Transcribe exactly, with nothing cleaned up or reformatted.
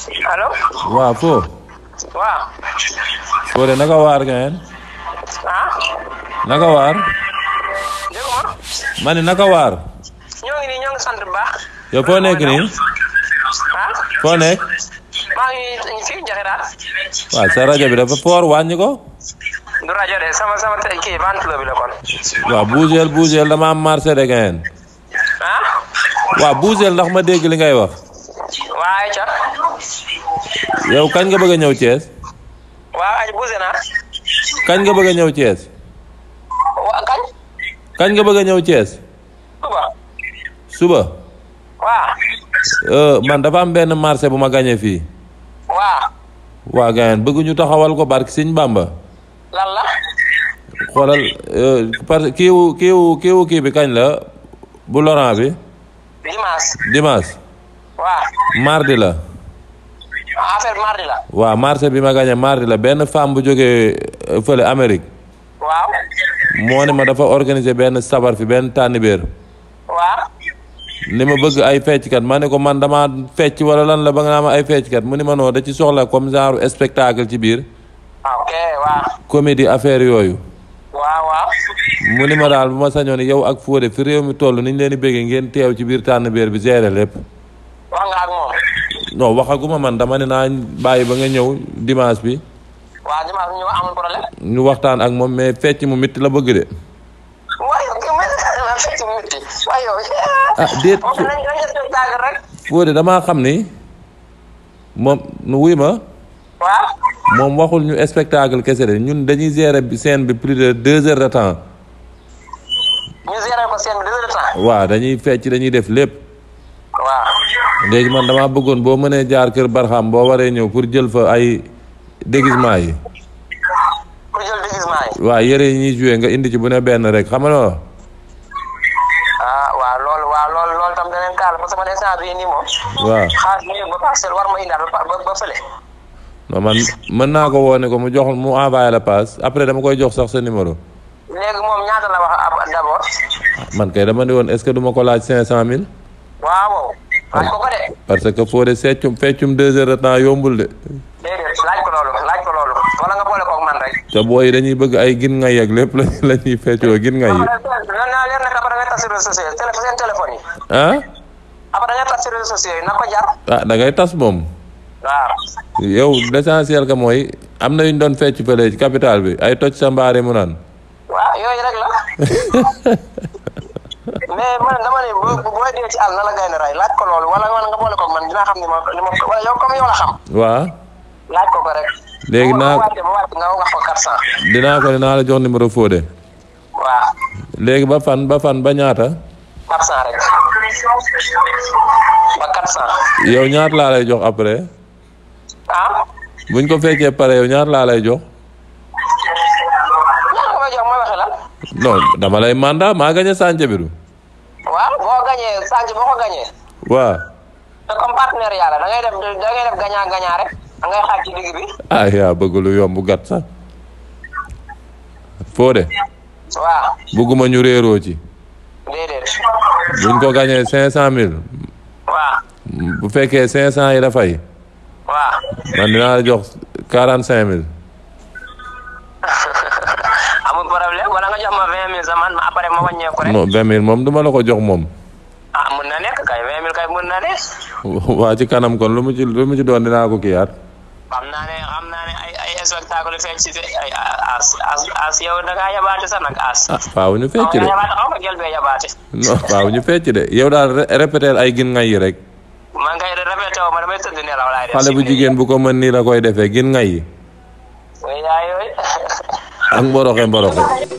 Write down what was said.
allo. waaw foo. waaw. foo de naka waar ngeen. ah. naka waar. dégg nga. ma ne naka waar. ñoo ngi nii ñoo ngi sant bu baax. yow foo nekk nii. ah. foo nekk. maa ngi fii Njaxiraat. waaw sa rajo bi dafa foor wàññi ko. du rajo de sama sama tey kii ventilo bi la kon. waaw bougeel bougeel dama am marché de ngeen. ah. waaw bougeel ndax ma dégg li ngay wax. waaye ca. yow kañ nga bëgg a ñëw Thiès. waaw ay bouse naa. kañ nga bëgg a ñëw Thiès. wa kañ. kañ nga bëgg a ñëw Thiès. suba. suba. waaw. man dafa am benn marché bu ma gañe fii. waaw. waa gayen bëgg ñu taxawal ko barki Sëñ Bamba. lan la. xoolal parce que kiiwu kiiwu kiiwu kii bi kañ la bu Laurent bi. dimanche. dimanche. waaw. mardi la. affaire mardi la. waaw marché bi ma gañe mardi la benn femme bu jógee fële Amérique. waaw. moo ne ma dafa organiser benn sabar fi benn tànnibéer. waaw. ni ma bëgg ay fecckat ma ne ko man dama fecc wala lan la ba nga naa ma ay fecckat mu ni ma noo da ci soxla comme genre spectacle ci biir. ok waaw. comédie affaire yooyu. waaw waaw. mu ni ma daal bu ma sañoon yow ak Fodé fi réew mi toll ni ñu leen di bëggee ngeen teew ci biir tànnibéer bi gérer lépp. wax nga ak moom. non waxaguma man dama ne naa bàyyi ba nga ñëw dimanche bi. waaw dimanche bi ñu amul problème. ñu waxtaan ak moom mais fecc mu mitti la bëgg de. waaye yow kii mooy fecc mu mitti waaye yow. ah déet moom nañ nañ spectacle rek. Fodé damaa xam ni moom nu wuy ma. waaw. moom waxul ñu spectacle kese de ñun dañuy gérer scène bi plus de deux heures de temps. ñu gérer ko scène bi deux heures de temps. waaw dañuy fecc dañuy def lépp. waaw. léegi man damaa bëggoon boo mënee jaar kër Barxam boo waree ñëw pour jël fa ay déguisement yi. pour jël déguisement yi. waaw yére yi ñuy joué nga indi ci bu ne benn rek xam nga. ah waaw loolu waaw loolu loolu tam danañ kaal parce que man instant bii nii moom. waaw xaalis bi ba parcelle war ma indaal ba ba fële. non man mën naa ko woone ko mu jox mu envoyé la passe après dama koy jox sax sa numéro. léegi moom ñaata la wax d'abord. man kay dama ne woon est-ce que du ma ko laaj cinq cent mille. waaw. laaj ko ko de. parce que Fodé seccum feccum deux heures de temps yombul de. déedéet laaj ko loolu laaj ko loolu wala nga boole koog man rek. te booy dañuy bëgg ay gin ngay ak lépp la ñuy feccoo gin ngay yi. non non leer na ko après da ngay tas si réseaux sociaux yi seen téléphone yi. ah. après da ngay tas si réseaux sociaux yi na ko jar. ah da ngay tas moom. waaw. yow l'essentiel que mooy am na yu ñu doon fecc fële ci capital bi ay toj sa mbaare mu naan. waaw yooyu rek la. mais man dama ne boo boo dee ci àll na la gaynde ray laaj ko loolu wala wala nga boole koog man dinaa xam ni ma ni ma wala yow comme yow la xam. waaw. laaj ko ko rek. léegi naa ba wàcce ba wàcce nga wax ko quatre cent. dinaa ko dinaa la jox numéro Fodé. waaw. léegi ba fan ba fan ba ñaata. quatre cent rek. ba quatre cent. yow ñaata laa lay jox après. ah. buñ ko fekkee pare yow ñaata laa lay jox. ñaata ko may jox mooy waxe lan. non dama lay mandat maa gañe sànce bi du. waaw boo gañee sànq boo ko gañee. waaw. te comme partenaire yàlla da ngay def da ngay def gañaa gañaa rek da ngay xaaj ci digg bi. ah yaa bëgg lu yomb gàtt sax. Fodé. waaw. bëgguma ñu réeroo ci. déedéet. buñ ko gañee cinq cent mille. waaw. bu fekkee cinq cent yi dafay. waaw. man dinaa la jox quarante cinq mille. amul problème wala nga jox ma vingt mille sa man ma après ma wàññeeku rek. non vingt mille moom duma la ko jox moom. ah mun na nekk kay vingt mille kay mun na ne. waa ci kanam kon lu mu ci lu mu ci doon dinaa ko kiyaat. xam naa ne xam naa ne ay ay spectacle feeñ ci ay as as as yow da ngaa yabaate sax nag as. ah faaw ñu fecc de. xaw ma yabaate xaw ma gel bee yabaate. non faaw ñu fecc de yow daal répéter ay gin ngay yi rek. man kay répété wu ma damay tëdd nelaw laay def. xale bu jigéen bu ko mën nii la koy defee gin ngay yi. yaay yooyu. ak mboroxe mboroxe.